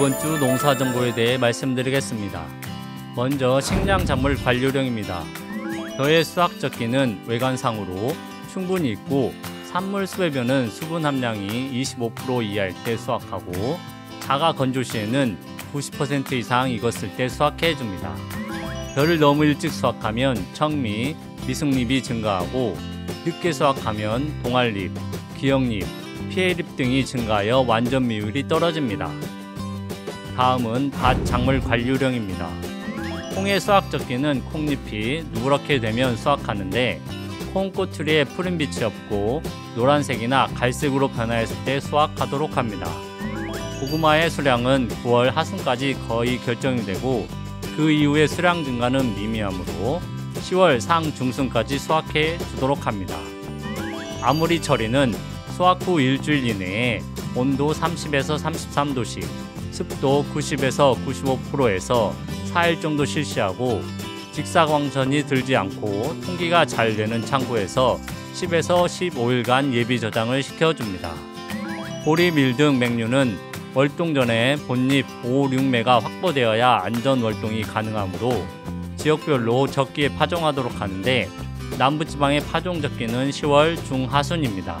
이번 주 농사 정보에 대해 말씀드리겠습니다. 먼저 식량 작물 관리용입니다. 벼의 수확 적기는 외관상으로 충분히 있고 산물 수배벼는 수분 함량이 25% 이하일 때 수확하고 자가 건조 시에는 90% 이상 익었을 때 수확해 줍니다. 벼를 너무 일찍 수확하면 청미, 미숙잎이 증가하고 늦게 수확하면 동알잎, 기형잎, 피해잎 등이 증가하여 완전 미율이 떨어집니다. 다음은 밭 작물 관리용입니다. 콩의 수확 적기는 콩잎이 누렇게 되면 수확하는데 콩 꼬투리에 푸른 빛이 없고 노란색이나 갈색으로 변화했을 때 수확하도록 합니다. 고구마의 수량은 9월 하순까지 거의 결정이 되고 그 이후의 수량 증가는 미미하므로 10월 상 중순까지 수확해 주도록 합니다. 아무리 처리는 수확 후 일주일 이내에 온도 30에서 33도씩, 습도 90에서 95%에서 4일 정도 실시하고 직사광선이 들지 않고 통기가 잘 되는 창고에서 10에서 15일간 예비 저장을 시켜줍니다. 보리, 밀 등 맹류는 월동 전에 본잎 5, 6매가 확보되어야 안전 월동이 가능하므로 지역별로 적기에 파종하도록 하는데 남부지방의 파종 적기는 10월 중하순입니다.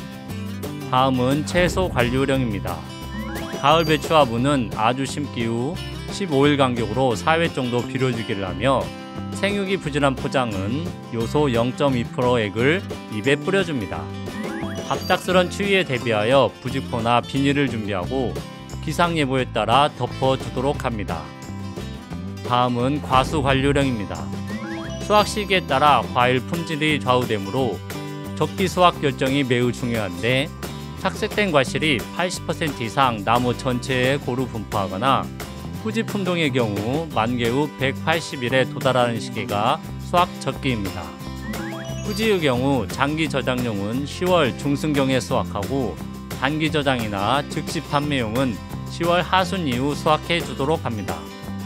다음은 채소 관리용입니다. 가을 배추와 무는 아주 심기 후 15일 간격으로 4회 정도 비료주기를 하며 생육이 부진한 포장은 요소 0.2%액을 잎에 뿌려줍니다. 갑작스런 추위에 대비하여 부직포나 비닐을 준비하고 기상예보에 따라 덮어두도록 합니다. 다음은 과수 관리용입니다. 수확 시기에 따라 과일 품질이 좌우되므로 적기 수확 결정이 매우 중요한데 착색된 과실이 80% 이상 나무 전체에 고루 분포하거나 후지 품종의 경우 만개 후 180일에 도달하는 시기가 수확 적기입니다. 후지의 경우 장기 저장용은 10월 중순경에 수확하고 단기 저장이나 즉시 판매용은 10월 하순 이후 수확해 주도록 합니다.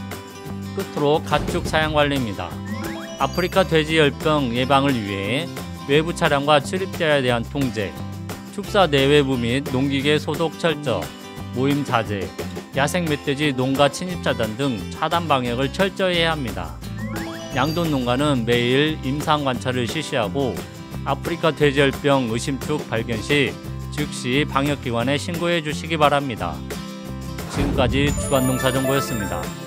끝으로 가축 사양 관리입니다. 아프리카 돼지열병 예방을 위해 외부 차량과 출입자에 대한 통제, 축사 내외부 및 농기계 소독 철저, 모임 자제, 야생 멧돼지 농가 침입 차단 등 차단 방역을 철저히 해야 합니다. 양돈 농가는 매일 임상 관찰을 실시하고 아프리카 돼지열병 의심축 발견 시 즉시 방역기관에 신고해 주시기 바랍니다. 지금까지 주간농사정보였습니다.